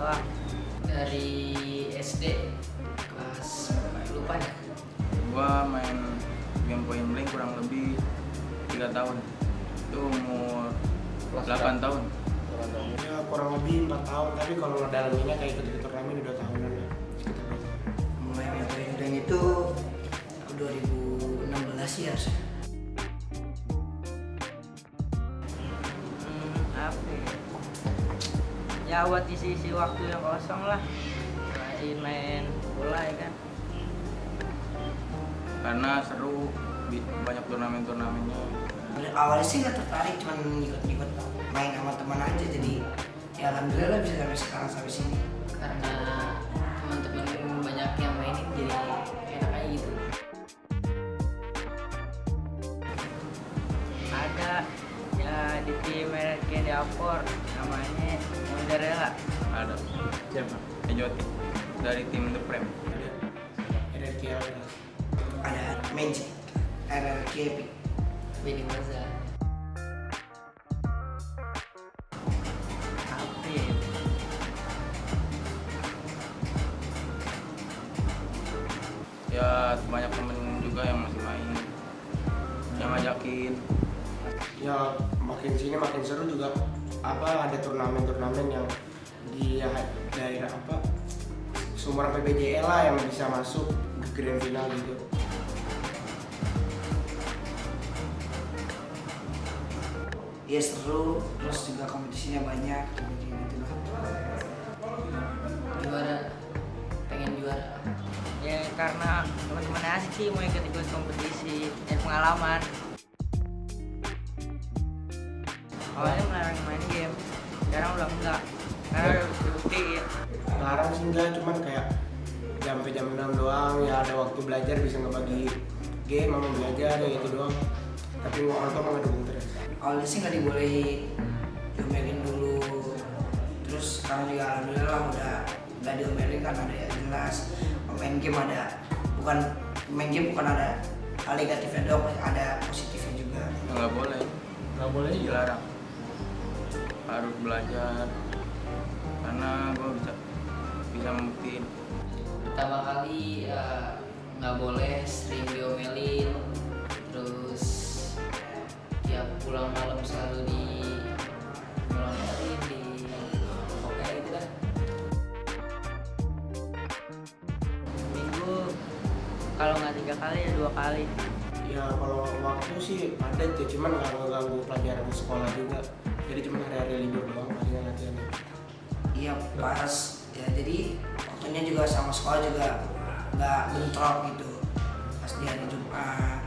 doang. Dari SD kelas lupa ya. Gua main game Point Blank kurang lebih 3 tahun. Itu umur 8 tahun. Ya kurang lebih 4 tahun, tapi kalau ngedalaminnya kayak ikut turnamen udah tahunan ya. Mulai main Point Blank itu 2016 sih harusnya. Apa ya buat isi waktu yang kosong lah, selain main bola ya kan. Karena seru, banyak turnamennya. Awalnya sih nggak tertarik, cuman ikut main sama teman aja, jadi ya alhamdulillah bisa sampai sekarang sampai sini. Karena teman-teman banyak yang mainin jadi enak aja gitu. Ada ya di tim RRQ Diapor namanya Monderella. Ada Siapa? Ejoti dari tim The Prem. RRQ Ada Magic, RRQ Epic, Benny Maza. Apip. Ya banyak temen juga yang masih main, yang ngajakin. Ya makin sini makin seru juga, ada turnamen yang di daerah Sumber PBJL lah yang bisa masuk ke grand final gitu. ya seru, terus juga kompetisinya banyak gitu lah. Juara, pengen juara ya karena teman-teman asik sih mau ikut kompetisi dan pengalaman. Awalnya melarang main game, sekarang udah enggak karena udah dibuktiin. Larang sih enggak, cuman kayak sampai jam 6 doang, ya ada waktu belajar bisa ngebagi game sama belajar ya itu doang. Tapi nonton nggak dukung terus. Awalnya sih nggak dibolehin, diomelin dulu, terus sekarang juga alhamdulillah udah nggak diomelin kan, ada yang jelas. Main game bukan ada hal negatifnya doang, ada positifnya juga. Nggak boleh dilarang, harus belajar karena gue bisa membuktiin. Pertama kali nggak boleh sering diomelin, terus tiap pulang malam selalu di melontarin di pokoknya gitu kan. Minggu kalau nggak 3 kali ya 2 kali. Ya kalau waktu sih ada tuh, cuman nggak ngeganggu pelajaran di sekolah juga. Jadi cuma hari-hari libur doang palingan latihannya. Iya pas ya, jadi waktunya juga sama sekolah juga nggak bentrok gitu pas di hari Jumat.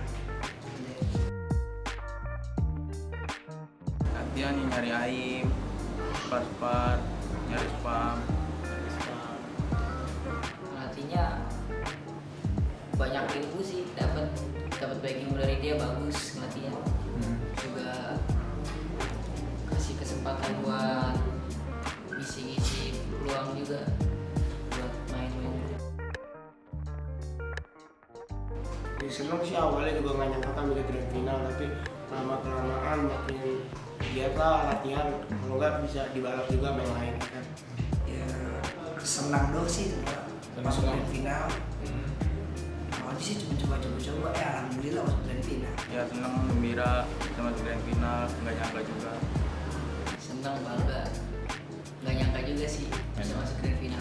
Latihan nih nyari aim, spar, nyari spam. Artinya banyak ilmu sih, dapat banyak ilmu dari dia, bagus ngelatihnya. Juga kasih kesempatan buat ngisi peluang juga buat main-main. Jadi seneng sih awalnya juga nggak nyangka kan bisa grand final, tapi lama-kelamaan makin giat lah latihan, kalau nggak bisa dibalap juga main lain kan. Ya senang doang sih masuk grand final. Awalnya sih cuma coba ya alhamdulillah masuk grand final. Ya seneng, gembira bisa masuk grand final, nggak nyangka juga. Senang, bangga, nggak nyangka juga sih bisa masuk grand final.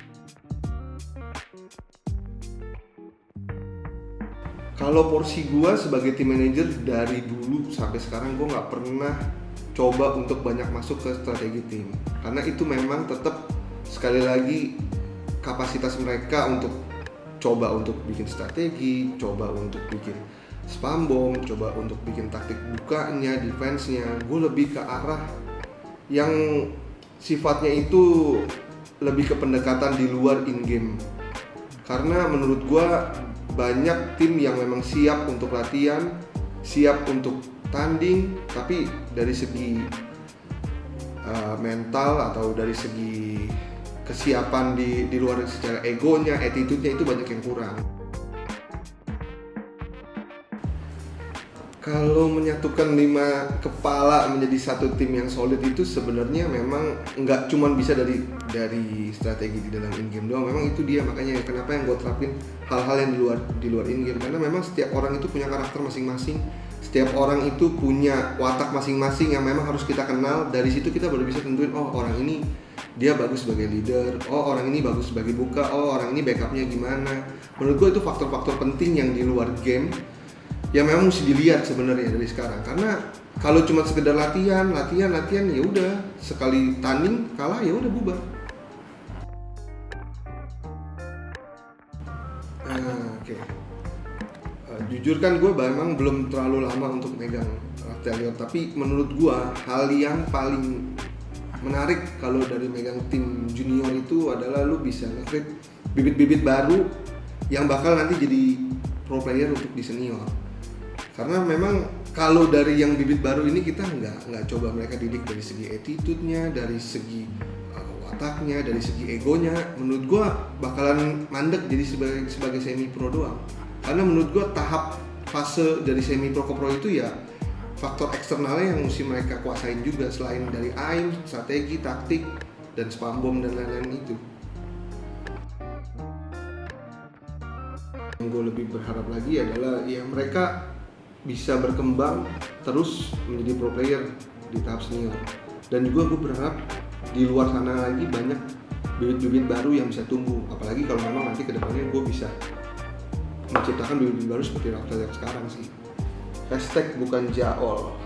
Kalau porsi gue sebagai tim manager dari dulu sampai sekarang gue nggak pernah coba untuk banyak masuk ke strategi tim, karena itu memang tetap sekali lagi kapasitas mereka untuk coba untuk bikin strategi, coba untuk bikin spam bomb, coba untuk bikin taktik bukanya, defense-nya. Gue lebih ke arah yang sifatnya itu lebih ke pendekatan di luar in game, karena menurut gue banyak tim yang memang siap untuk latihan, siap untuk tanding, tapi dari segi mental atau dari segi kesiapan di luar secara egonya, attitude-nya itu banyak yang kurang. Kalau menyatukan 5 kepala menjadi satu tim yang solid itu sebenarnya memang nggak cuman bisa dari strategi di dalam in-game doang. Memang itu dia makanya kenapa yang gue terapin hal-hal yang di luar in-game, karena memang setiap orang itu punya karakter masing-masing. Setiap orang itu punya watak masing-masing yang memang harus kita kenal. Dari situ kita baru bisa tentuin, oh orang ini dia bagus sebagai leader, oh orang ini bagus sebagai buka, oh orang ini backupnya gimana. Menurut gue itu faktor-faktor penting yang di luar game yang memang mesti dilihat sebenarnya dari sekarang. Karena kalau cuma sekedar latihan ya udah, sekali tanding kalah ya udah bubar. Oke. Jujur kan gue memang belum terlalu lama untuk megang Raptalion, tapi menurut gue hal yang paling menarik kalau dari megang tim junior itu adalah lu bisa nge-create bibit-bibit baru yang bakal nanti jadi pro player untuk di senior. Karena memang kalau dari yang bibit baru ini kita nggak coba mereka didik dari segi attitude-nya, dari segi wataknya, dari segi egonya, menurut gue bakalan mandek jadi sebagai semi pro doang. Karena menurut gue tahap fase dari semi pro ke pro itu ya faktor eksternalnya yang mesti mereka kuasain juga, selain dari aim, strategi, taktik, dan spam bomb dan lain-lain itu. Yang gue lebih berharap lagi adalah ya mereka bisa berkembang terus menjadi pro player di tahap senior. Dan juga gue berharap di luar sana lagi banyak bibit-bibit baru yang bisa tumbuh, apalagi kalau memang nanti kedepannya gue bisa menciptakan bibit-bibit baru seperti Raptor yang sekarang sih. #bukan Jaol.